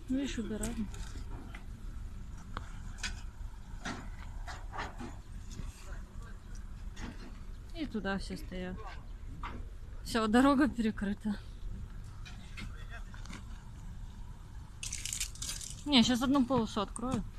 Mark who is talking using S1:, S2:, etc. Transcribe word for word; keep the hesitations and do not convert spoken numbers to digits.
S1: Видишь, убирают. И туда все стоят. Все, дорога перекрыта. Не, сейчас одну полосу открою.